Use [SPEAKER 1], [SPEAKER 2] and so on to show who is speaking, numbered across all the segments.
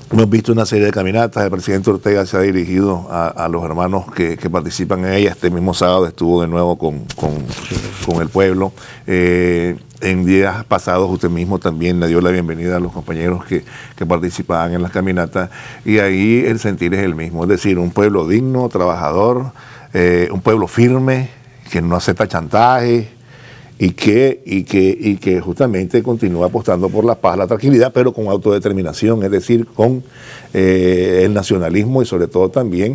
[SPEAKER 1] Hemos visto una serie de caminatas. El presidente Ortega se ha dirigido a los hermanos que participan en ella. Este mismo sábado estuvo de nuevo con el pueblo. En días pasados usted mismo también le dio la bienvenida a los compañeros que participaban en las caminatas. Y ahí el sentir es el mismo. Es decir, un pueblo digno, trabajador, un pueblo firme, que no acepta chantaje, y que justamente continúa apostando por la paz, la tranquilidad, pero con autodeterminación, es decir, con el nacionalismo y sobre todo también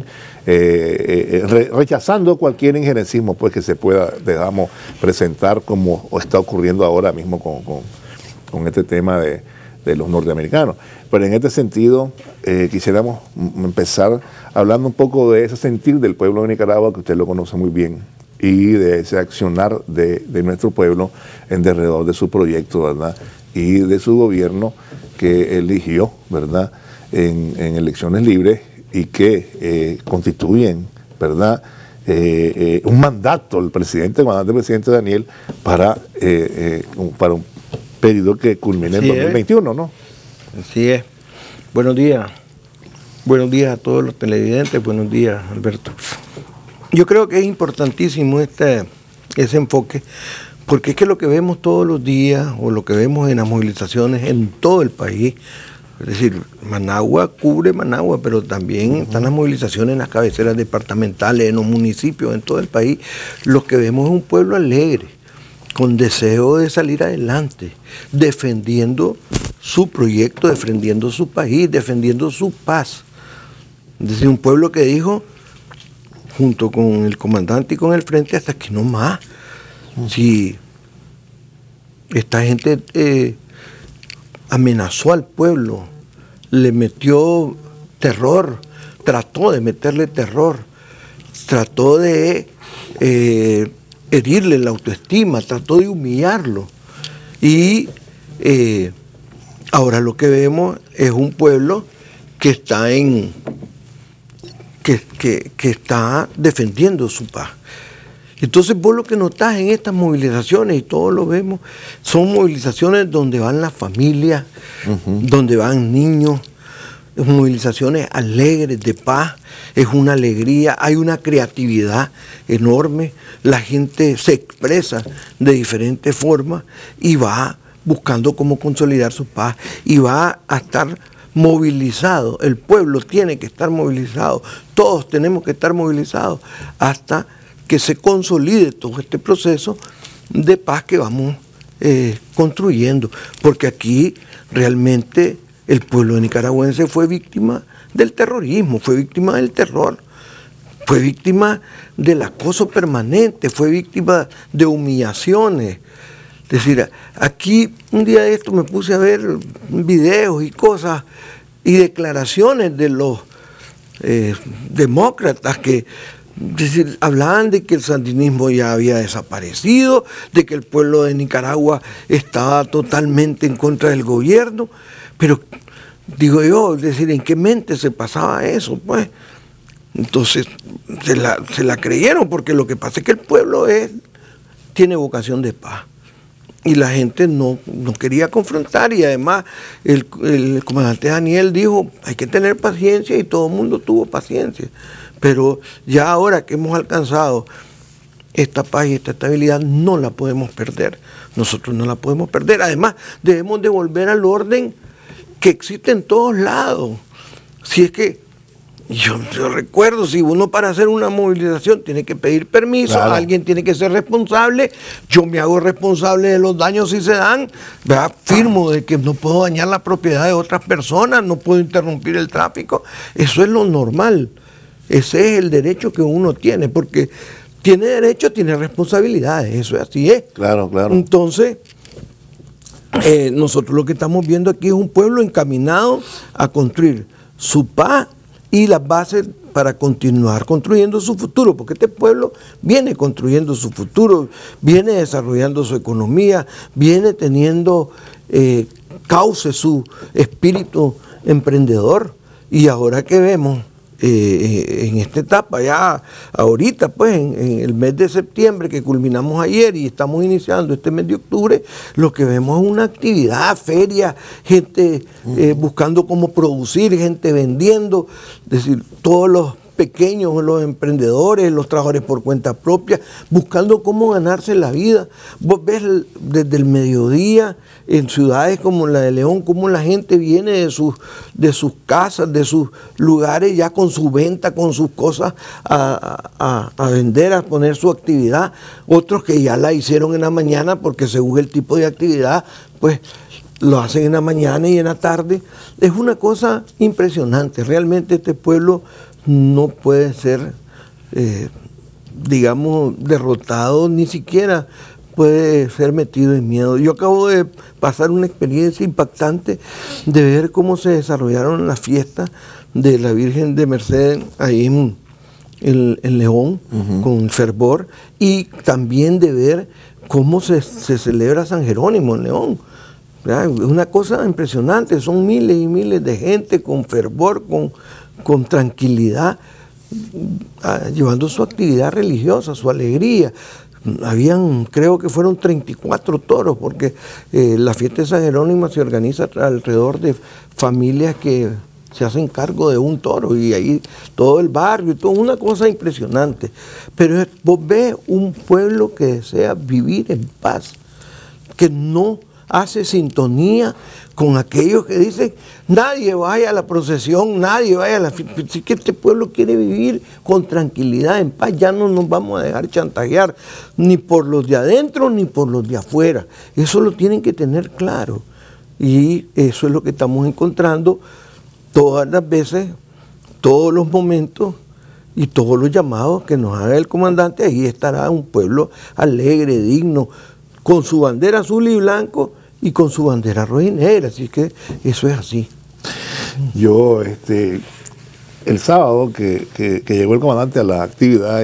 [SPEAKER 1] rechazando cualquier injerencismo pues, que se pueda, digamos, presentar como está ocurriendo ahora mismo con este tema de los norteamericanos. Pero en este sentido, quisiéramos empezar hablando un poco de ese sentir del pueblo de Nicaragua, que usted lo conoce muy bien, y de ese accionar de nuestro pueblo en derredor de su proyecto, ¿verdad? Y de su gobierno que eligió, ¿verdad? En elecciones libres y que constituyen, ¿verdad? Un mandato del presidente Daniel para un periodo que culmine en 2021, ¿no?
[SPEAKER 2] Así es. Buenos días. Buenos días a todos los televidentes. Buenos días, Alberto. Yo creo que es importantísimo ese enfoque, porque es que lo que vemos todos los días, o lo que vemos en las movilizaciones en todo el país, es decir, Managua cubre Managua, pero también están las movilizaciones en las cabeceras departamentales, en los municipios, en todo el país. Lo que vemos es un pueblo alegre, con deseo de salir adelante, defendiendo su proyecto, defendiendo su país, defendiendo su paz. Es decir, un pueblo que dijo, junto con el comandante y con el frente, hasta que no más. Si esta gente amenazó al pueblo, le metió terror, trató de meterle terror, trató de herirle la autoestima, trató de humillarlo. Y ahora lo que vemos es un pueblo que está que está defendiendo su paz. Entonces vos lo que notás en estas movilizaciones, y todos lo vemos, son movilizaciones donde van las familias, donde van niños, movilizaciones alegres, de paz, es una alegría, hay una creatividad enorme, la gente se expresa de diferentes formas y va buscando cómo consolidar su paz y va a estar movilizado, el pueblo tiene que estar movilizado, todos tenemos que estar movilizados hasta que se consolide todo este proceso de paz que vamos construyendo, porque aquí realmente el pueblo nicaragüense fue víctima del terrorismo, fue víctima del terror, fue víctima del acoso permanente, fue víctima de humillaciones. Es decir, aquí un día de esto me puse a ver videos y cosas y declaraciones de los demócratas que, es decir, hablaban de que el sandinismo ya había desaparecido, de que el pueblo de Nicaragua estaba totalmente en contra del gobierno, pero digo yo, es decir, ¿en qué mente se pasaba eso? Pues entonces se la creyeron, porque lo que pasa es que el pueblo tiene vocación de paz. Y la gente no quería confrontar, y además el comandante Daniel dijo, hay que tener paciencia, y todo el mundo tuvo paciencia. Pero ya ahora que hemos alcanzado esta paz y esta estabilidad, no la podemos perder. Nosotros no la podemos perder. Además, debemos de volver al orden que existe en todos lados. Si es que yo recuerdo, si uno para hacer una movilización tiene que pedir permiso, claro, alguien tiene que ser responsable, yo me hago responsable de los daños si se dan, ¿verdad? Firmo de que no puedo dañar la propiedad de otras personas, no puedo interrumpir el tráfico, eso es lo normal, ese es el derecho que uno tiene, porque tiene derecho, tiene responsabilidades, eso así es.
[SPEAKER 1] Claro, claro.
[SPEAKER 2] Entonces, nosotros lo que estamos viendo aquí es un pueblo encaminado a construir su paz y las bases para continuar construyendo su futuro, porque este pueblo viene construyendo su futuro, viene desarrollando su economía, viene teniendo cauce su espíritu emprendedor, y ahora que vemos en esta etapa, ya ahorita, pues, en el mes de septiembre que culminamos ayer y estamos iniciando este mes de octubre, lo que vemos es una actividad, feria, gente buscando cómo producir, gente vendiendo, es decir, todos los pequeños, los emprendedores, los trabajadores por cuenta propia, buscando cómo ganarse la vida. Vos ves desde el mediodía en ciudades como la de León, cómo la gente viene de sus casas, de sus lugares ya con su venta, con sus cosas a vender, a poner su actividad. Otros que ya la hicieron en la mañana porque según el tipo de actividad, pues lo hacen en la mañana y en la tarde. Es una cosa impresionante. Realmente este pueblo no puede ser, digamos, derrotado, ni siquiera puede ser metido en miedo. Yo acabo de pasar una experiencia impactante de ver cómo se desarrollaron las fiestas de la Virgen de Merced ahí en León, con fervor, y también de ver cómo se celebra San Jerónimo en León. Es una cosa impresionante, son miles y miles de gente con fervor, con tranquilidad, llevando su actividad religiosa, su alegría. Creo que fueron 34 toros, porque la fiesta de San Jerónimo se organiza alrededor de familias que se hacen cargo de un toro, y ahí todo el barrio, y todo, una cosa impresionante. Pero vos ves un pueblo que desea vivir en paz, que no hace sintonía con aquellos que dicen nadie vaya a la procesión, nadie vaya a la fiesta. Sí, que este pueblo quiere vivir con tranquilidad, en paz. Ya no nos vamos a dejar chantajear ni por los de adentro ni por los de afuera. Eso lo tienen que tener claro, y eso es lo que estamos encontrando todas las veces, todos los momentos y todos los llamados que nos haga el comandante. Ahí estará un pueblo alegre, digno, con su bandera azul y blanco y con su bandera roja y negra. Así que eso es así.
[SPEAKER 1] Yo, el sábado que llegó el comandante a la actividad,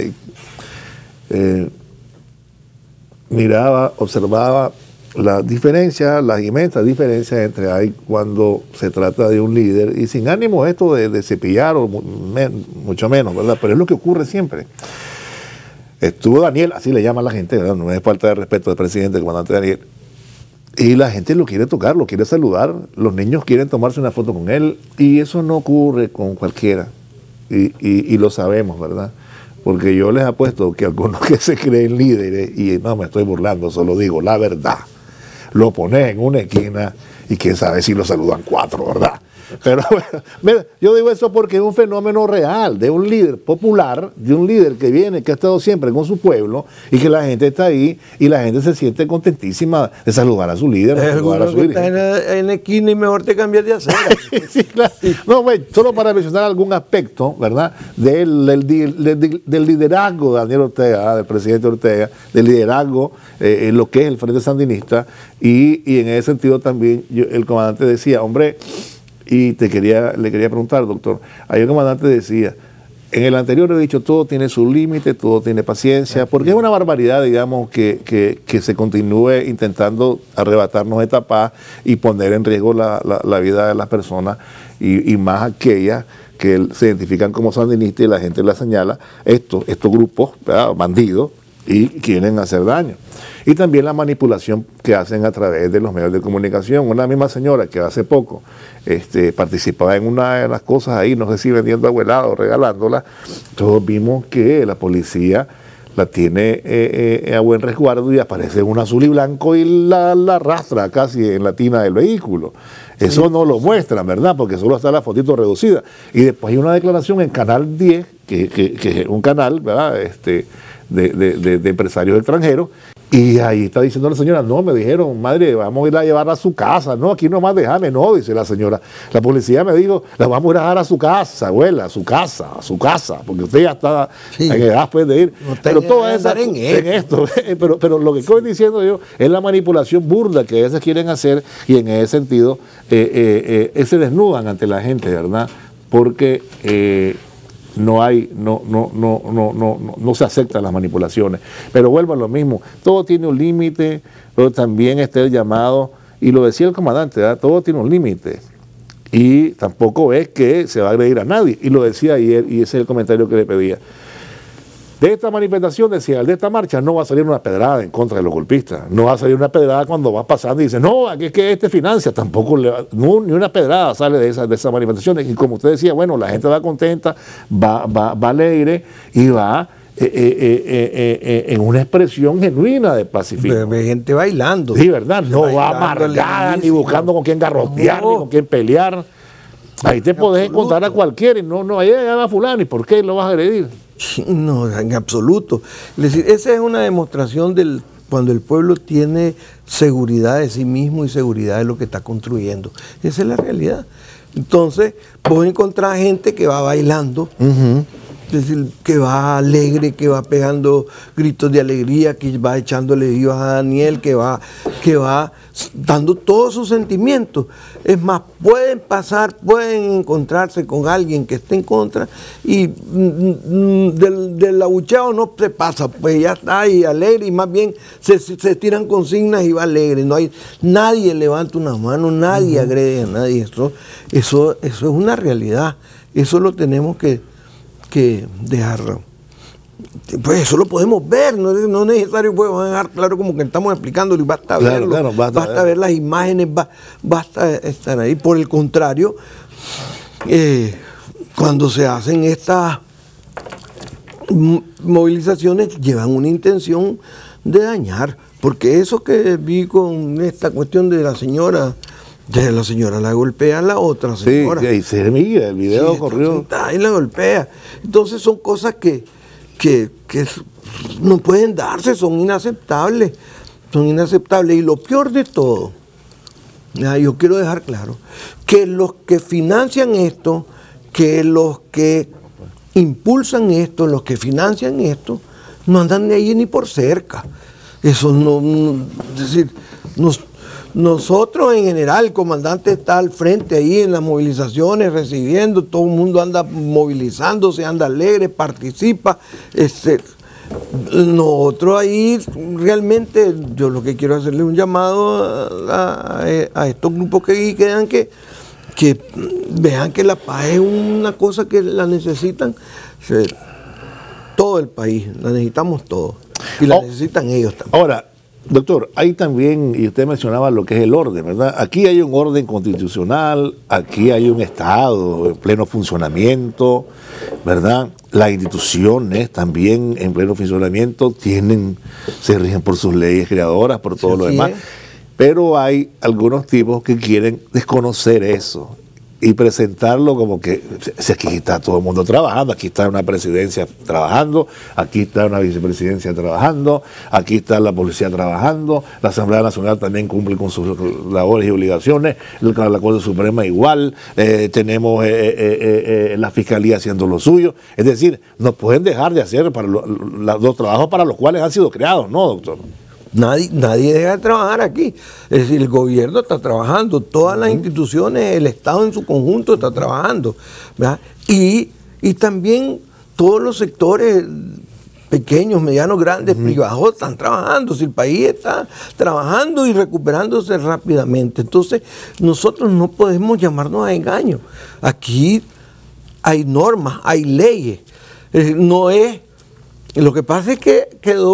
[SPEAKER 1] miraba, observaba las diferencias, las inmensas diferencias entre hay cuando se trata de un líder, y sin ánimo esto de cepillar, o mucho menos, ¿verdad? Pero es lo que ocurre siempre. Estuvo Daniel, así le llama a la gente, ¿verdad? No es falta de respeto del presidente, el comandante Daniel. Y la gente lo quiere tocar, lo quiere saludar, los niños quieren tomarse una foto con él, y eso no ocurre con cualquiera. Y lo sabemos, ¿verdad? Porque yo les apuesto que algunos que se creen líderes, y no me estoy burlando, solo digo la verdad, lo pones en una esquina y quién sabe si lo saludan 4, ¿verdad? Pero bueno, mira, yo digo eso porque es un fenómeno real de un líder popular, de un líder que viene, que ha estado siempre con su pueblo, y que la gente está ahí y la gente se siente contentísima de saludar a su líder.
[SPEAKER 2] Es alguno que está en la esquina y mejor te cambias de acera.
[SPEAKER 1] Sí, claro. No, bueno, solo para mencionar algún aspecto, ¿verdad?, del liderazgo de Daniel Ortega, del presidente Ortega, del liderazgo en lo que es el Frente Sandinista, y en ese sentido también el comandante decía, hombre, y le quería preguntar, doctor, ayer el comandante decía, en el anterior he dicho, todo tiene su límite, todo tiene paciencia, porque es una barbaridad, digamos, que se continúe intentando arrebatarnos esta paz y poner en riesgo la vida de las personas, y más aquellas que se identifican como sandinistas y la gente la señala, estos grupos, ¿verdad?, bandidos, y quieren hacer daño. Y también la manipulación que hacen a través de los medios de comunicación. Una misma señora que hace poco participaba en una de las cosas ahí, no sé si vendiendo agua o regalándola, todos vimos que la policía la tiene a buen resguardo y aparece un azul y blanco y la arrastra casi en la tina del vehículo. Eso no lo muestran, ¿verdad? Porque solo está la fotito reducida. Y después hay una declaración en Canal 10, que es un canal, ¿verdad?, de empresarios extranjeros, y ahí está diciendo la señora, no, me dijeron, madre, vamos a ir a llevarla a su casa. No, aquí nomás déjame, no, dice la señora. La policía me dijo, la vamos a ir a dejar a su casa, abuela, a su casa, porque usted ya está en edad pues, de ir.
[SPEAKER 2] No,
[SPEAKER 1] pero todo eso en esto. Pero lo que estoy diciendo yo es la manipulación burda que a veces quieren hacer, y en ese sentido se desnudan ante la gente, ¿verdad? Porque no se aceptan las manipulaciones. Pero vuelvo a lo mismo, todo tiene un límite, pero también está el llamado, y lo decía el comandante, ¿verdad?, todo tiene un límite, y tampoco es que se va a agredir a nadie. Y lo decía ayer, y ese es el comentario que le pedía. De esta manifestación, decía, de esta marcha no va a salir una pedrada en contra de los golpistas. No va a salir una pedrada cuando va pasando y dice, no, aquí es que este financia. Tampoco, ni una pedrada sale de esas manifestaciones. Y como usted decía, bueno, la gente va contenta, va alegre y va en una expresión genuina de pacifismo.
[SPEAKER 2] Ve gente bailando.
[SPEAKER 1] Sí, ¿verdad? No va amargada, ni buscando con quién garrotear, ni con quién pelear. Ahí te podés encontrar a cualquiera y no, ahí va fulano, ¿y por qué lo vas a agredir?
[SPEAKER 2] No, en absoluto. Es decir, esa es una demostración cuando el pueblo tiene seguridad de sí mismo y seguridad de lo que está construyendo. Esa es la realidad. Entonces, vos encontrás gente que va bailando, es decir, que va alegre, que va pegando gritos de alegría, que va echándole vivas a Daniel, que va dando todos sus sentimientos. Es más, pueden encontrarse con alguien que esté en contra y del abucheo no se pasa, pues ya está ahí alegre y más bien se tiran consignas y va alegre. Nadie levanta una mano, nadie agrede a nadie. Eso es una realidad. Eso lo tenemos que dejarlo. Pues eso lo podemos ver, no es necesario pues, dejar claro como que estamos explicándolo y basta verlo, basta ver las imágenes, basta estar ahí. Por el contrario, cuando se hacen estas movilizaciones llevan una intención de dañar, porque eso que vi con esta cuestión de la señora la golpea a la otra señora.
[SPEAKER 1] Sí, y se mira, el video corrió.
[SPEAKER 2] Y la golpea. Entonces son cosas que no pueden darse, son inaceptables. Y lo peor de todo, yo quiero dejar claro, que los que financian esto, que los que impulsan esto, los que financian esto, no andan de ahí ni por cerca. Eso es decir, nosotros en general, el comandante está al frente ahí en las movilizaciones, recibiendo, todo el mundo anda movilizándose, anda alegre, participa. Nosotros ahí realmente, yo lo que quiero hacerle un llamado a estos grupos que quedan que vean que la paz es una cosa que la necesitan todo el país, la necesitamos todos y la necesitan ellos también.
[SPEAKER 1] Ahora, doctor, hay también, y usted mencionaba lo que es el orden, ¿verdad? Aquí hay un orden constitucional, aquí hay un Estado en pleno funcionamiento, ¿verdad? Las instituciones también en pleno funcionamiento se rigen por sus leyes creadoras, por todo lo demás. Pero hay algunos tipos que quieren desconocer eso y presentarlo como que aquí está todo el mundo trabajando, aquí está una presidencia trabajando, aquí está una vicepresidencia trabajando, aquí está la policía trabajando, la Asamblea Nacional también cumple con sus labores y obligaciones, la Corte Suprema igual, tenemos la Fiscalía haciendo lo suyo. Es decir, no pueden dejar de hacer los trabajos para los cuales han sido creados, ¿no, doctor?
[SPEAKER 2] Nadie deja de trabajar aquí. Es decir, el gobierno está trabajando, todas las instituciones, el Estado en su conjunto está trabajando, ¿verdad? Y también todos los sectores pequeños, medianos, grandes, privados están trabajando. Si el país está trabajando y recuperándose rápidamente. Entonces, nosotros no podemos llamarnos a engaño. Aquí hay normas, hay leyes. Es decir, no es... Lo que pasa es que quedó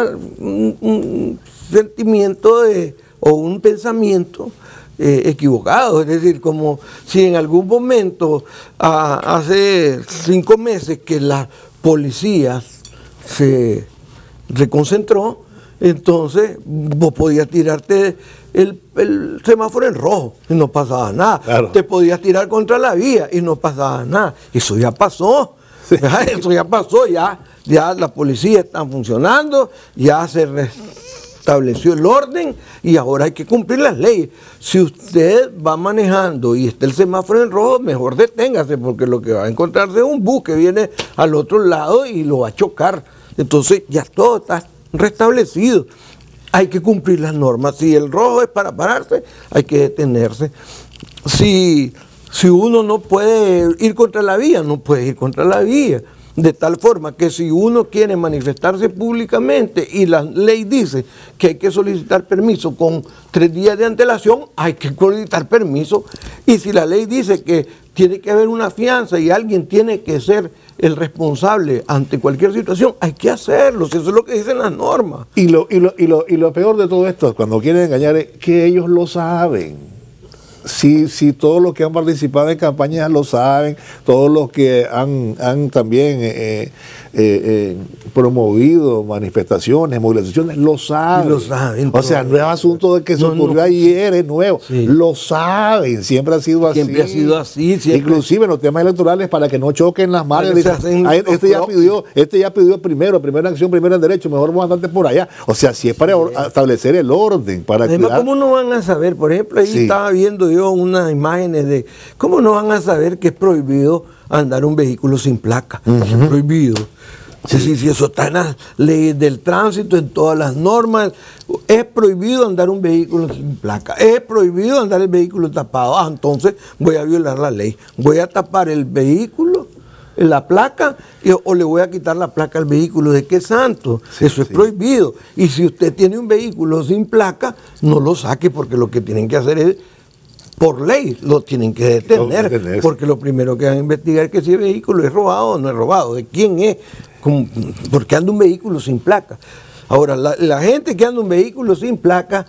[SPEAKER 2] un sentimiento o un pensamiento equivocado. Es decir, como si en algún momento, hace 5 meses que la policía se reconcentró, entonces vos podías tirarte el semáforo en rojo y no pasaba nada. Claro. Te podías tirar contra la vía y no pasaba nada. Eso ya pasó. Sí. Eso ya pasó, ya la policía está funcionando, ya se restableció el orden y ahora hay que cumplir las leyes. Si usted va manejando y está el semáforo en rojo, mejor deténgase, porque lo que va a encontrarse es un bus que viene al otro lado y lo va a chocar. Entonces ya todo está restablecido. Hay que cumplir las normas. Si el rojo es para pararse, hay que detenerse. Si uno no puede ir contra la vía, no puede ir contra la vía. de tal forma que si uno quiere manifestarse públicamente y la ley dice que hay que solicitar permiso con 3 días de antelación, hay que solicitar permiso. Y si la ley dice que tiene que haber una fianza y alguien tiene que ser el responsable ante cualquier situación, hay que hacerlo. Eso es lo que dicen las normas.
[SPEAKER 1] Y lo peor de todo esto, cuando quieren engañar, es que ellos lo saben. Sí, todos los que han participado en campañas lo saben, todos los que han también promovido manifestaciones, movilizaciones, lo saben.
[SPEAKER 2] Lo saben.
[SPEAKER 1] O sea, no es asunto de que se ocurrió ayer, es nuevo. Sí. Lo saben, siempre ha sido así.
[SPEAKER 2] Siempre ha sido así. Siempre.
[SPEAKER 1] Inclusive en los temas electorales, para que no choquen las manos. Este ya pidió primera acción, primero en derecho, mejor vamos a andar por allá. O sea, si es para establecer el orden.
[SPEAKER 2] Además, ¿cómo no van a saber? Por ejemplo, ahí estaba viendo yo unas imágenes de cómo no van a saber que es prohibido andar un vehículo sin placa. Es prohibido. Si eso está en las leyes del tránsito, en todas las normas, es prohibido andar un vehículo sin placa, es prohibido andar el vehículo tapado. Entonces voy a violar la ley, voy a tapar el vehículo, la placa, o le voy a quitar la placa al vehículo. ¿De qué santo? Eso es prohibido. Y si usted tiene un vehículo sin placa, no lo saque, porque lo que tienen que hacer es, por ley, lo tienen que detener, porque lo primero que van a investigar es que si el vehículo es robado o no es robado, de quién es, porque anda un vehículo sin placa. Ahora, la gente que anda un vehículo sin placa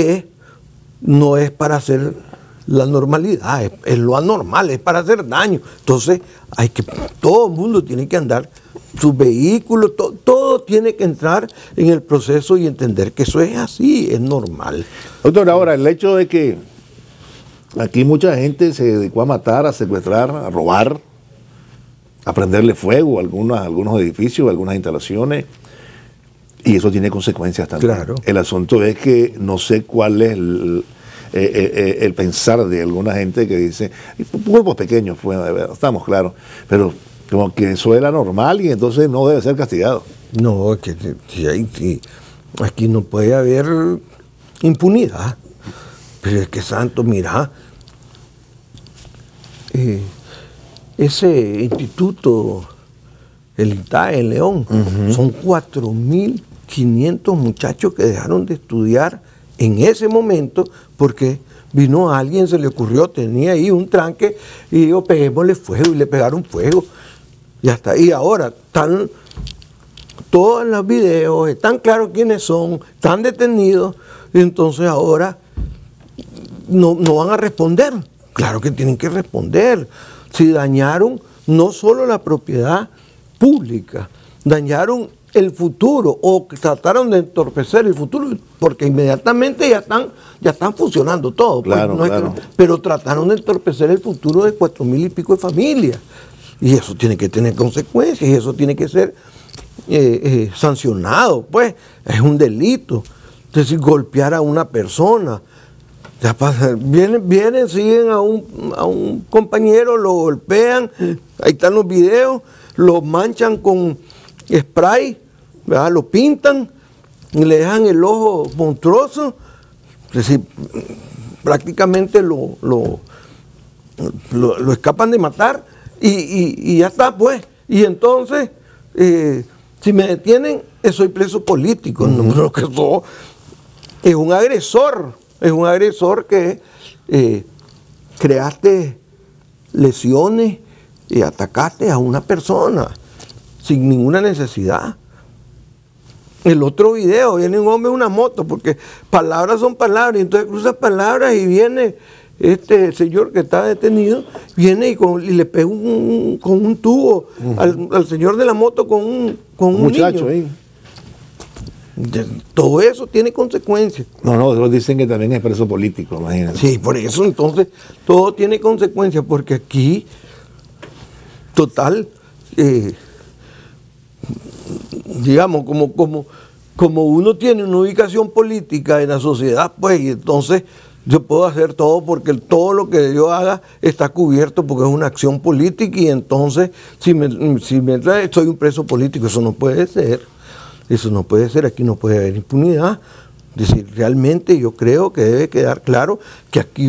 [SPEAKER 2] no es para hacer la normalidad, es lo anormal, es para hacer daño. Entonces, todo el mundo tiene que andar su vehículo, todo tiene que entrar en el proceso y entender que eso es así, es normal.
[SPEAKER 1] Doctor, ahora, el hecho de que aquí mucha gente se dedicó a matar, a secuestrar, a robar, a prenderle fuego a algunos edificios, a algunas instalaciones, y eso tiene consecuencias también.
[SPEAKER 2] Claro.
[SPEAKER 1] El asunto es que no sé cuál es el pensar de alguna gente que dice, grupos pequeños, pues, estamos claros, pero como que eso era normal y entonces no debe ser castigado.
[SPEAKER 2] No, es que aquí no puede haber impunidad. Pero es que santo, mira, ese instituto, el INTAE en León, son 4.500 muchachos que dejaron de estudiar en ese momento porque vino alguien, se le ocurrió, tenía ahí un tranque y dijo, peguémosle fuego, y le pegaron fuego. Y hasta ahí ahora están todos los videos, están claros quiénes son, están detenidos, y entonces ahora no van a responder. Claro que tienen que responder. Si dañaron no solo la propiedad pública, dañaron el futuro o trataron de entorpecer el futuro, porque inmediatamente ya están funcionando todo.
[SPEAKER 1] Claro,
[SPEAKER 2] pues,
[SPEAKER 1] claro.
[SPEAKER 2] Pero trataron de entorpecer el futuro de 4.000 y pico de familias. Y eso tiene que tener consecuencias y eso tiene que ser sancionado. Pues es un delito. Es decir, golpear a una persona. Ya pasa, vienen, siguen a un compañero, lo golpean, ahí están los videos, lo manchan con spray, ¿verdad? Lo pintan, y le dejan el ojo monstruoso, es decir, prácticamente lo escapan de matar y ya está, pues. Y entonces, si me detienen, soy preso político, no, que eso es un agresor. Es un agresor que creaste lesiones y atacaste a una persona sin ninguna necesidad. El otro video, viene un hombre en una moto, porque palabras son palabras, y entonces cruza palabras y viene este señor que está detenido, viene y le pega con un tubo al señor de la moto con un
[SPEAKER 1] muchacho
[SPEAKER 2] niño.
[SPEAKER 1] Ahí.
[SPEAKER 2] Todo eso tiene consecuencias.
[SPEAKER 1] No, ellos dicen que también es preso político, imagínate.
[SPEAKER 2] Sí, por eso entonces todo tiene consecuencias, porque aquí, total, digamos, como uno tiene una ubicación política en la sociedad, pues, y entonces yo puedo hacer todo porque todo lo que yo haga está cubierto porque es una acción política, y entonces si me trae, soy un preso político. Eso no puede ser. Eso no puede ser, aquí no puede haber impunidad. Es decir, realmente yo creo que debe quedar claro que aquí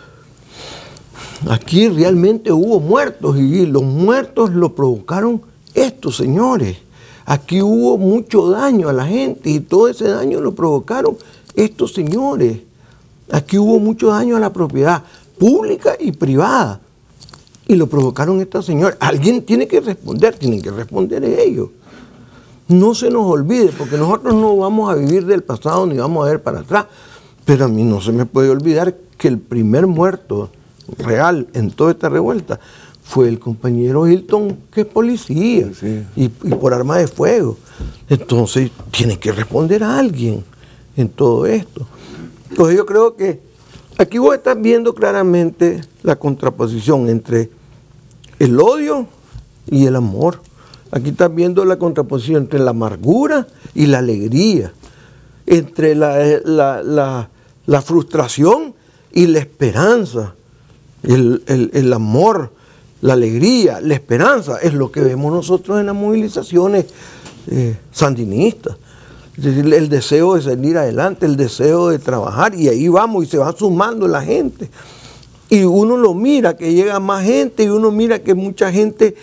[SPEAKER 2] realmente hubo muertos, y los muertos lo provocaron esto, señores. Aquí hubo mucho daño a la gente y todo ese daño lo provocaron estos señores. Aquí hubo mucho daño a la propiedad pública y privada y lo provocaron estos señores. Alguien tiene que responder, tienen que responder ellos. No se nos olvide, porque nosotros no vamos a vivir del pasado ni vamos a ver para atrás, pero a mí no se me puede olvidar que el primer muerto real en toda esta revuelta fue el compañero Hilton, que es policía, sí. y por arma de fuego. Entonces, tiene que responder a alguien en todo esto. Entonces, yo creo que aquí vos estás viendo claramente la contraposición entre el odio y el amor. Aquí estás viendo la contraposición entre la amargura y la alegría, entre la frustración y la esperanza, el amor, la alegría, la esperanza, es lo que vemos nosotros en las movilizaciones sandinistas. Es decir, el deseo de salir adelante, el deseo de trabajar, y ahí vamos y se va sumando la gente. Y uno lo mira, que llega más gente, y uno mira que mucha gente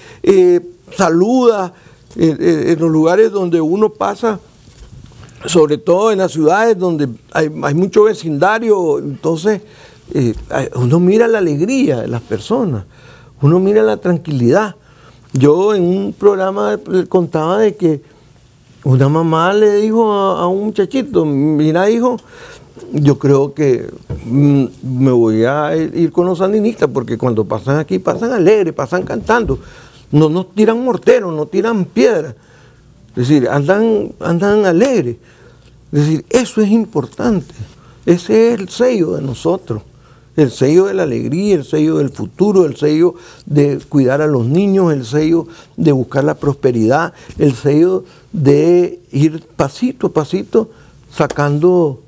[SPEAKER 2] saluda en los lugares donde uno pasa, sobre todo en las ciudades donde hay mucho vecindario. Entonces uno mira la alegría de las personas, uno mira la tranquilidad. Yo en un programa contaba de que una mamá le dijo a un muchachito: mira, hijo, yo creo que me voy a ir con los sandinistas, porque cuando pasan aquí pasan alegres, pasan cantando, no nos tiran morteros, no tiran piedras, es decir, andan alegres. Es decir, eso es importante, ese es el sello de nosotros, el sello de la alegría, el sello del futuro, el sello de cuidar a los niños, el sello de buscar la prosperidad, el sello de ir pasito a pasito sacando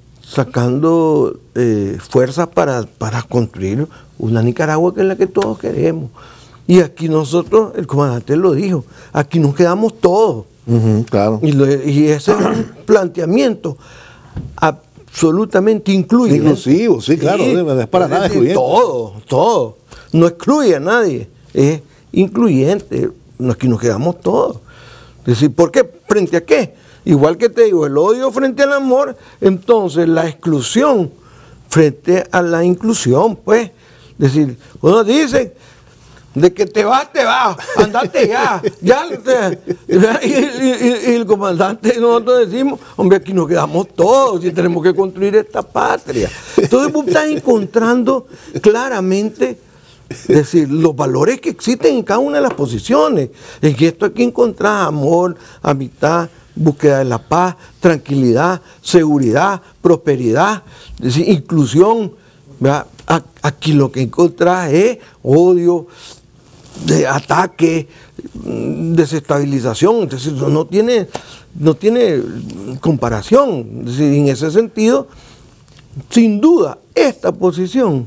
[SPEAKER 2] fuerzas para construir una Nicaragua que es la que todos queremos. Y aquí nosotros, el comandante lo dijo, aquí nos quedamos todos.
[SPEAKER 1] Claro.
[SPEAKER 2] Y ese es un planteamiento absolutamente incluyente.
[SPEAKER 1] Inclusivo, sí, claro, no es para nada excluyente.
[SPEAKER 2] Todo. No excluye a nadie, es incluyente. Aquí nos quedamos todos. Es decir, ¿por qué? ¿Frente a qué? Igual que te digo, el odio frente al amor, entonces la exclusión frente a la inclusión, pues. Es decir, uno dice, de que te vas, andate ya. Y el comandante, nosotros decimos, hombre, aquí nos quedamos todos y tenemos que construir esta patria. Entonces vos estás encontrando claramente, es decir, los valores que existen en cada una de las posiciones. En esto aquí encontrás amor, amistad, búsqueda de la paz, tranquilidad, seguridad, prosperidad, es decir, inclusión. ¿Verdad? Aquí lo que encontrás es odio, de ataque, desestabilización. Entonces no tiene comparación. Es decir, en ese sentido, sin duda, esta posición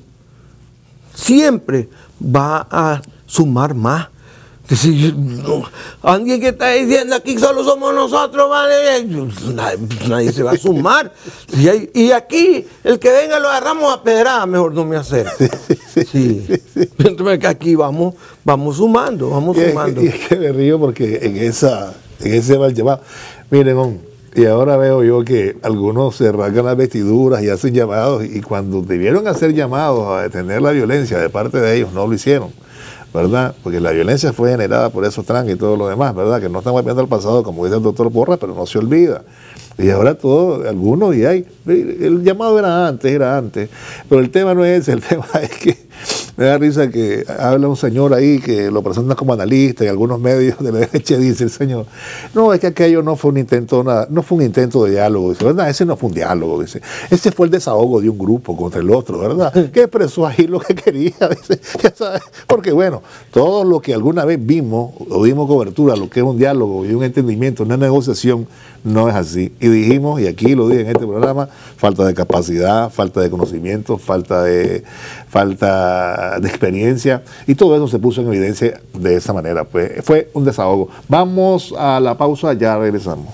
[SPEAKER 2] siempre va a sumar más. Es decir, alguien que está diciendo aquí solo somos nosotros, ¿vale? Nadie se va a sumar. Y aquí, el que venga lo agarramos a pedrada, mejor no me acerque. Sí. Entonces aquí vamos sumando.
[SPEAKER 1] Y es que me río porque en ese mal llamado, miren, y ahora veo yo que algunos se rasgan las vestiduras y hacen llamados, y cuando debieron hacer llamados a detener la violencia de parte de ellos, no lo hicieron, ¿verdad? Porque la violencia fue generada por esos tranques y todo lo demás, ¿verdad? Que no estamos viendo el pasado, como dice el doctor Porras, pero no se olvida. Y ahora algunos, el llamado era antes, pero el tema no es ese, el tema es que me da risa que habla un señor ahí que lo presenta como analista, y algunos medios de la derecha dice el señor, no, es que aquello no fue un intento de diálogo, dice, ¿verdad? Ese no fue un diálogo, dice, ese fue el desahogo de un grupo contra el otro, ¿verdad? Que expresó ahí lo que quería, dice, ya sabes, porque bueno, todo lo que alguna vez vimos o dimos cobertura, lo que es un diálogo y un entendimiento, una negociación, no es así. Y dijimos, y aquí lo dije en este programa, falta de capacidad, falta de conocimiento, falta de experiencia, y todo eso se puso en evidencia de esa manera. Pues fue un desahogo. Vamos a la pausa, ya regresamos.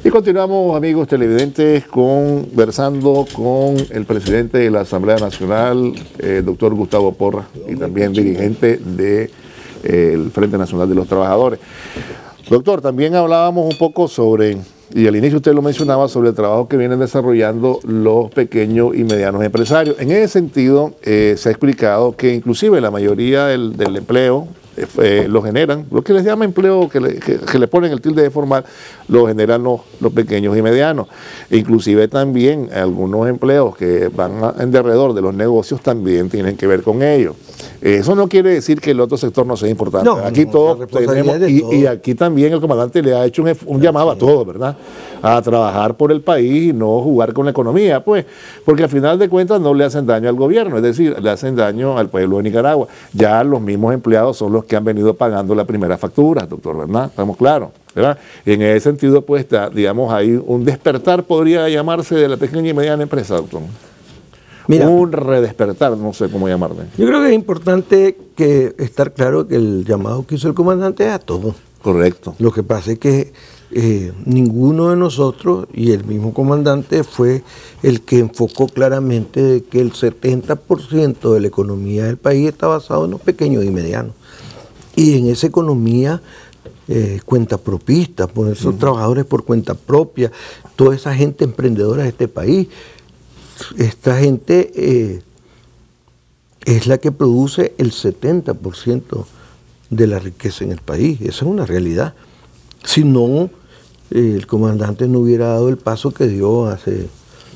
[SPEAKER 1] Y continuamos, amigos televidentes, conversando con el presidente de la Asamblea Nacional, el doctor Gustavo Porras, y también dirigente del Frente Nacional de los Trabajadores. Doctor, también hablábamos un poco sobre, y al inicio usted lo mencionaba, sobre el trabajo que vienen desarrollando los pequeños y medianos empresarios. En ese sentido, se ha explicado que inclusive la mayoría del empleo lo generan, lo que les llama empleo, que le ponen el tilde de formal, lo generan los pequeños y medianos. E inclusive también algunos empleos que van en derredor de los negocios también tienen que ver con ellos. Eso no quiere decir que el otro sector no sea importante. No, aquí todos tenemos, y aquí también el comandante le ha hecho un llamado a todos, ¿verdad? A trabajar por el país y no jugar con la economía, pues, porque al final de cuentas no le hacen daño al gobierno, es decir, le hacen daño al pueblo de Nicaragua. Ya los mismos empleados son los que han venido pagando la primera factura, doctor, ¿verdad? Estamos claros, ¿verdad? Y en ese sentido, pues, digamos, hay un despertar, podría llamarse, de la pequeña y mediana empresa, doctor. Mira, un redespertar, no sé cómo llamarle.
[SPEAKER 2] Yo creo que es importante estar claro que el llamado que hizo el comandante es a todos.
[SPEAKER 1] Correcto.
[SPEAKER 2] Lo que pasa es que ninguno de nosotros, y el mismo comandante, fue el que enfocó claramente de que el 70% de la economía del país está basado en los pequeños y medianos. Y en esa economía cuentapropista, por esos trabajadores por cuenta propia, toda esa gente emprendedora de este país, esta gente es la que produce el 70% de la riqueza en el país. Esa es una realidad. Si no, el comandante no hubiera dado el paso que dio hace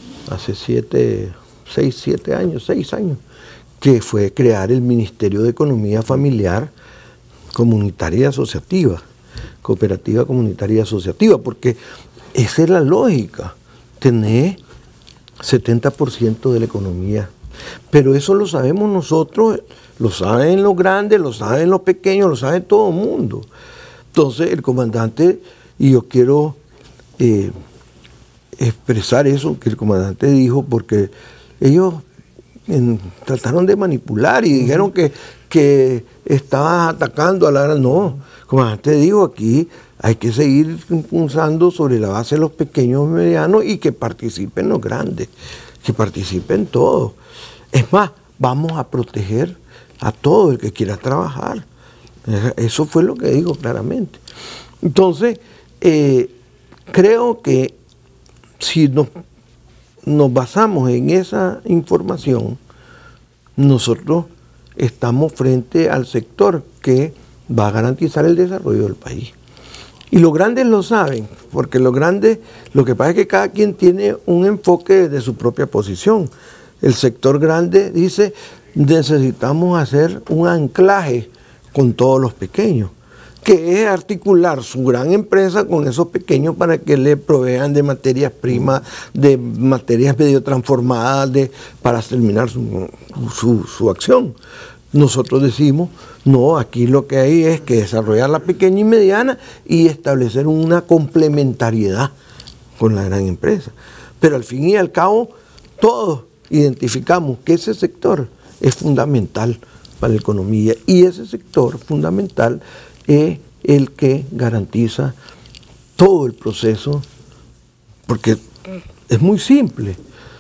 [SPEAKER 2] 6 años, que fue crear el Ministerio de Economía Familiar Comunitaria y Asociativa, Cooperativa Comunitaria y Asociativa, porque esa es la lógica, tener 70% de la economía. Pero eso lo sabemos nosotros, lo saben los grandes, lo saben los pequeños, lo sabe todo el mundo. Entonces el comandante, y yo quiero expresar eso que el comandante dijo, porque ellos trataron de manipular y dijeron que estaba atacando a la... No, el comandante dijo aquí hay que seguir impulsando sobre la base de los pequeños y medianos y que participen los grandes, que participen todos. Es más, vamos a proteger a todo el que quiera trabajar. Eso fue lo que digo claramente. Entonces, creo que si nos basamos en esa información, nosotros estamos frente al sector que va a garantizar el desarrollo del país. Y los grandes lo saben, porque los grandes, lo que pasa es que cada quien tiene un enfoque de su propia posición. El sector grande dice, necesitamos hacer un anclaje con todos los pequeños, que es articular su gran empresa con esos pequeños para que le provean de materias primas, de materias medio transformadas para terminar su acción. Nosotros decimos, no, aquí lo que hay es que desarrollar la pequeña y mediana y establecer una complementariedad con la gran empresa. Pero al fin y al cabo, todos identificamos que ese sector es fundamental para la economía y ese sector fundamental es el que garantiza todo el proceso, porque es muy simple.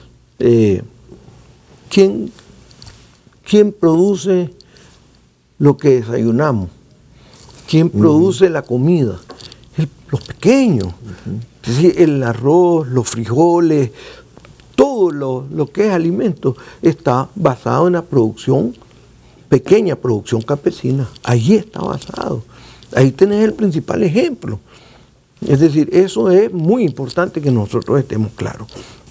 [SPEAKER 2] ¿Quién produce lo que desayunamos? ¿Quién produce la comida? Los pequeños. Es decir, el arroz, los frijoles, todo lo que es alimento está basado en la producción, pequeña producción campesina. Ahí está basado. Ahí tenés el principal ejemplo. Es decir, eso es muy importante que nosotros estemos claros.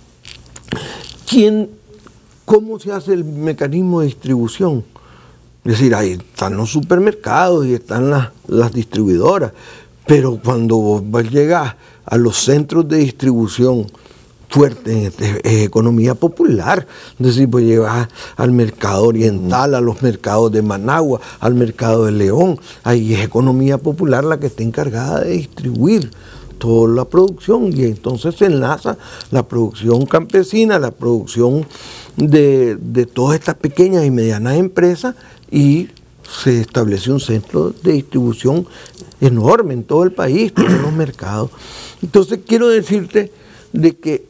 [SPEAKER 2] ¿Cómo se hace el mecanismo de distribución? Es decir, ahí están los supermercados y están las distribuidoras, pero cuando vos llegás a los centros de distribución fuertes, es economía popular. Es decir, pues llevas al mercado oriental, a los mercados de Managua, al mercado de León, ahí es economía popular la que está encargada de distribuir toda la producción, y entonces se enlaza la producción campesina, la producción de todas estas pequeñas y medianas empresas, y se estableció un centro de distribución enorme en todo el país, todos los mercados. Entonces quiero decirte de que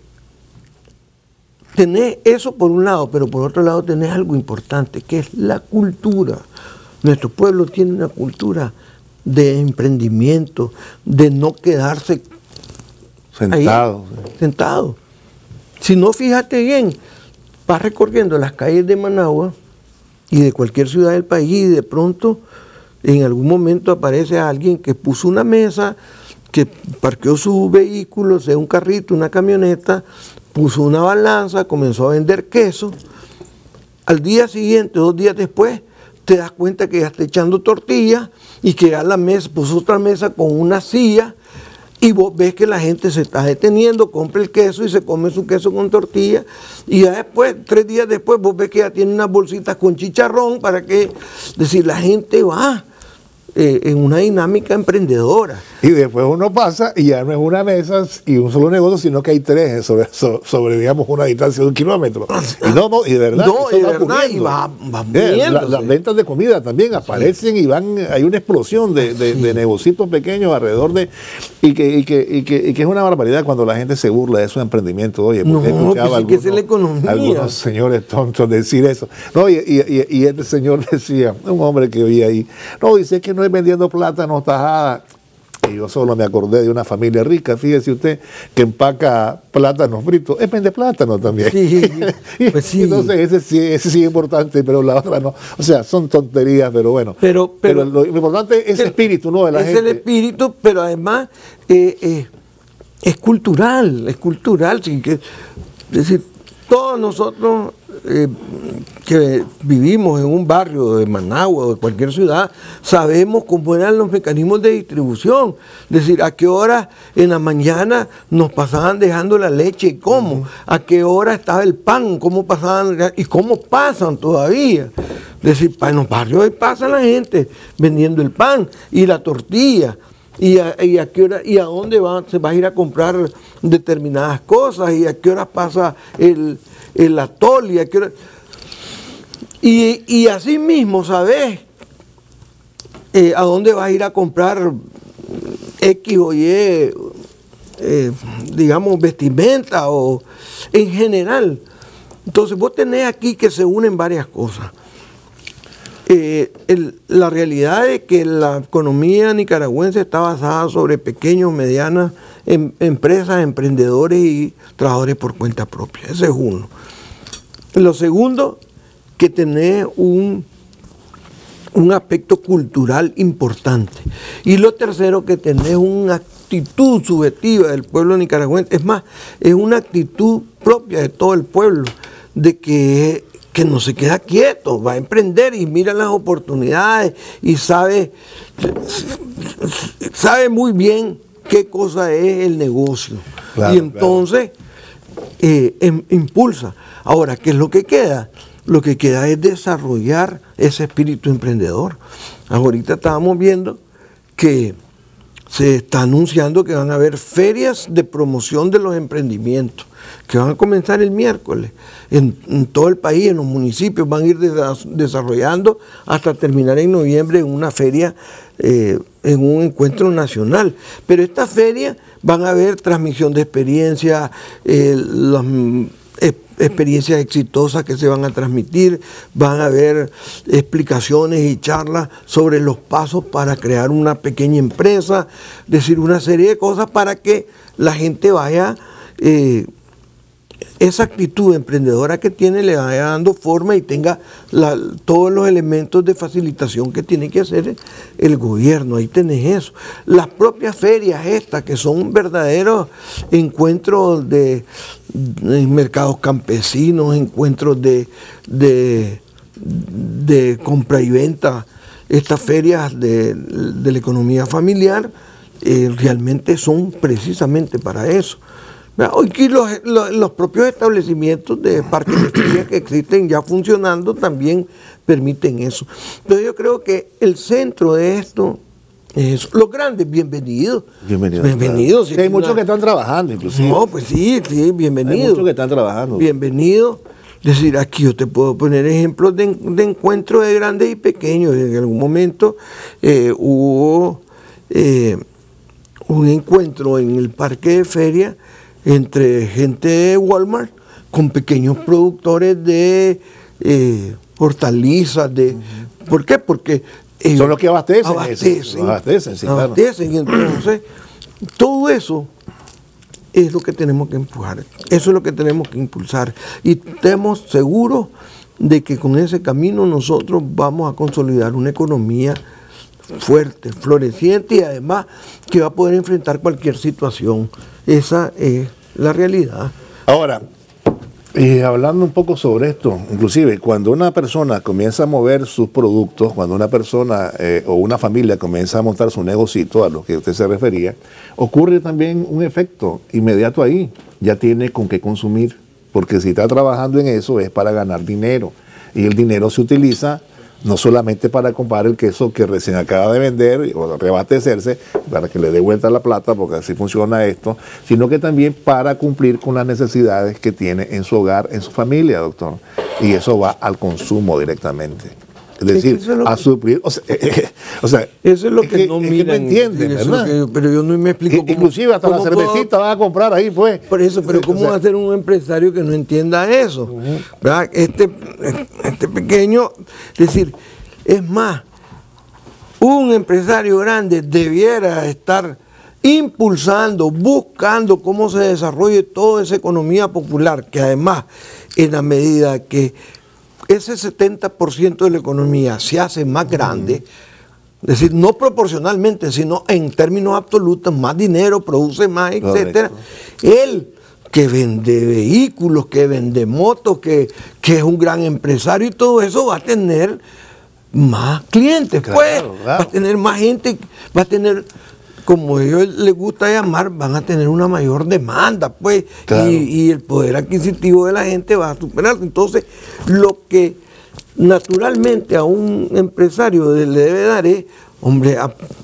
[SPEAKER 2] tenés eso por un lado, pero por otro lado tenés algo importante, que es la cultura. Nuestro pueblo tiene una cultura de emprendimiento, de no quedarse
[SPEAKER 1] sentado.
[SPEAKER 2] Sentado. Si no, fíjate bien, vas recorriendo las calles de Managua y de cualquier ciudad del país y de pronto en algún momento aparece alguien que puso una mesa, que parqueó su vehículo, sea un carrito, una camioneta, puso una balanza, comenzó a vender queso. Al día siguiente, 2 días después, te das cuenta que ya está echando tortillas y que ya la mesa, puso otra mesa con una silla y vos ves que la gente se está deteniendo, compra el queso y se come su queso con tortilla y ya después, 3 días después, vos ves que ya tiene unas bolsitas con chicharrón para que, es decir, la gente va en una dinámica emprendedora.
[SPEAKER 1] Y después uno pasa y ya no es una mesa y un solo negocio, sino que hay 3 sobre digamos, una distancia de 1 kilómetro. Y y de verdad,
[SPEAKER 2] y va moviéndose.
[SPEAKER 1] Las ventas de comida también aparecen y hay una explosión de negocios pequeños alrededor de... Y que es una barbaridad cuando la gente se burla de esos emprendimientos. Oye, porque escuchaba algunos señores tontos decir eso. No, y este señor decía, un hombre que oía ahí, no, dice que no es vendiendo plátanos tajada. Y yo solo me acordé de una familia rica, fíjese usted, que empaca plátanos fritos. Es vende plátanos también.
[SPEAKER 2] Sí, pues sí.
[SPEAKER 1] Entonces ese sí es importante, pero la otra no. O sea, son tonterías, pero bueno. Pero lo importante es el espíritu, ¿no? De la gente.
[SPEAKER 2] Es el espíritu, pero además es cultural, es decir, todos nosotros que vivimos en un barrio de Managua o de cualquier ciudad, sabemos cómo eran los mecanismos de distribución. Es decir, a qué hora en la mañana nos pasaban dejando la leche y cómo, a qué hora estaba el pan, cómo pasaban y cómo pasan todavía. Es decir, en los barrios ahí pasa la gente vendiendo el pan y la tortilla. Y a qué hora y a dónde se va a ir a comprar determinadas cosas y a qué hora pasa el atol y a qué hora. Y así mismo, ¿sabes? A dónde vas a ir a comprar X o Y, digamos, vestimenta o en general. Entonces vos tenés aquí que se unen varias cosas. La realidad es que la economía nicaragüense está basada sobre pequeños, medianas empresas, emprendedores y trabajadores por cuenta propia. Ese es uno. Lo segundo, que tenés un aspecto cultural importante. Y lo tercero, que tenés una actitud subjetiva del pueblo nicaragüense. Es más, es una actitud propia de todo el pueblo, de que no se queda quieto, va a emprender y mira las oportunidades y sabe muy bien qué cosa es el negocio. Claro, y entonces impulsa. Ahora, ¿qué es lo que queda? Lo que queda es desarrollar ese espíritu emprendedor. Ahorita estábamos viendo que se está anunciando que van a haber ferias de promoción de los emprendimientos, que van a comenzar el miércoles. En todo el país, en los municipios, van a ir desarrollando hasta terminar en noviembre en una feria, en un encuentro nacional. Pero esta feria van a haber transmisión de experiencias, las experiencias exitosas que se van a transmitir, van a haber explicaciones y charlas sobre los pasos para crear una pequeña empresa, es decir, una serie de cosas para que la gente vaya, esa actitud emprendedora que tiene, le vaya dando forma y tenga todos los elementos de facilitación que tiene que hacer el gobierno. Ahí tenés eso. Las propias ferias estas, que son verdaderos encuentros de mercados campesinos, encuentros de compra y venta, estas ferias de la economía familiar, realmente son precisamente para eso. Hoy los propios establecimientos de parques de feria que existen ya funcionando también permiten eso. Entonces yo creo que el centro de esto es los grandes, bienvenidos.
[SPEAKER 1] Bienvenidos. Sí, hay muchos que están trabajando inclusive.
[SPEAKER 2] No, pues sí, bienvenidos.
[SPEAKER 1] Hay muchos que están trabajando.
[SPEAKER 2] Bienvenidos. Es decir, aquí yo te puedo poner ejemplos de encuentros de grandes y pequeños. En algún momento hubo un encuentro en el parque de feria entre gente de Walmart con pequeños productores de hortalizas. ¿Por qué? Porque ellos
[SPEAKER 1] son los que abastecen. Sí, claro.
[SPEAKER 2] Y entonces, todo eso es lo que tenemos que empujar, eso es lo que tenemos que impulsar. Y estemos seguros de que con ese camino nosotros vamos a consolidar una economía fuerte, floreciente y además que va a poder enfrentar cualquier situación. Esa es la realidad.
[SPEAKER 1] Ahora, hablando un poco sobre esto, inclusive cuando una persona comienza a mover sus productos, cuando una persona o una familia comienza a montar su negocito, a lo que usted se refería, ocurre también un efecto inmediato ahí. Ya tiene con qué consumir, porque si está trabajando en eso es para ganar dinero. Y el dinero se utiliza no solamente para comprar el queso que recién acaba de vender o reabastecerse, para que le dé vuelta la plata, porque así funciona esto, sino que también para cumplir con las necesidades que tiene en su hogar, en su familia, doctor. Y eso va al consumo directamente. Es decir, a suplir. O sea,
[SPEAKER 2] eso es lo que no miran.
[SPEAKER 1] No entienden, ¿verdad?
[SPEAKER 2] Pero yo no me explico.
[SPEAKER 1] Inclusive hasta la cervecita vas a comprar ahí, pues.
[SPEAKER 2] Por eso, pero ¿cómo va a ser un empresario que no entienda eso? ¿Verdad? Este pequeño, es decir, es más, un empresario grande debiera estar impulsando, buscando cómo se desarrolle toda esa economía popular, que además, en la medida que ese 70% de la economía se hace más grande, es decir, no proporcionalmente, sino en términos absolutos, más dinero, produce más, etcétera. Él, que vende vehículos, que vende motos, que es un gran empresario y todo eso, va a tener más clientes, claro. Va a tener más gente, va a tener, como a ellos les gusta llamar, van a tener una mayor demanda, pues, claro. y el poder adquisitivo de la gente va a superarse. Entonces, lo que naturalmente a un empresario le debe dar es, hombre,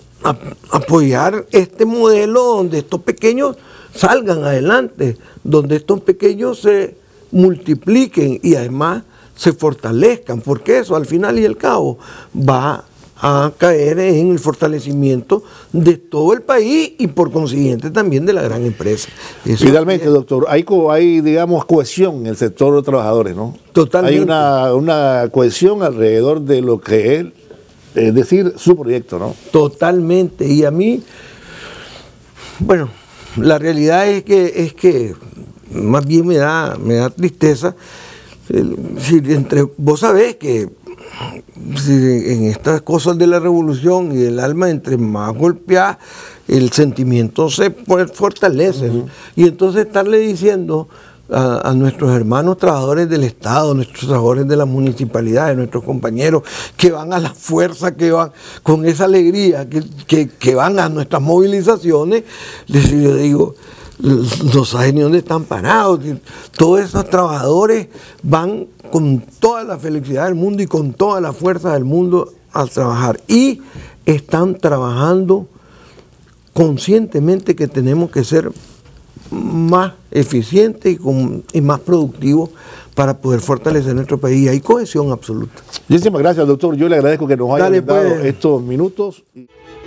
[SPEAKER 2] apoyar este modelo donde estos pequeños salgan adelante, donde estos pequeños se multipliquen y además se fortalezcan, porque eso al final y al cabo va a caer en el fortalecimiento de todo el país y por consiguiente también de la gran empresa. Eso
[SPEAKER 1] finalmente, doctor, hay digamos cohesión en el sector de trabajadores, ¿no?
[SPEAKER 2] Totalmente.
[SPEAKER 1] Hay una cohesión alrededor de lo que es decir, su proyecto, ¿no?
[SPEAKER 2] Totalmente. Y a mí, bueno, la realidad es que más bien me da tristeza. Vos sabés que en estas cosas de la revolución y el alma, entre más golpeada, el sentimiento se fortalece. Y entonces estarle diciendo a nuestros hermanos trabajadores del Estado, nuestros trabajadores de las municipalidades, nuestros compañeros que van a la fuerza, que van con esa alegría, que van a nuestras movilizaciones, yo digo, no saben ni dónde están parados. Todos esos trabajadores van con toda la felicidad del mundo y con toda la fuerza del mundo a trabajar. Y están trabajando conscientemente que tenemos que ser más eficientes y más productivos para poder fortalecer nuestro país. Y hay cohesión absoluta.
[SPEAKER 1] Muchísimas gracias, doctor. Yo le agradezco que nos haya dado estos minutos.